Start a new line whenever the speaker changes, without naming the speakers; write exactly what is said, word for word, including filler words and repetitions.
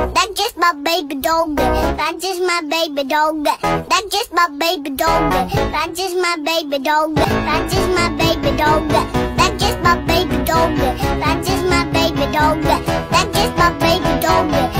That's just my baby dog. That's just my baby dog. That's just my baby dog. That's just my baby dog. That's just my baby dog. That's just my baby dog. That's just my baby dog. That's just my baby dog.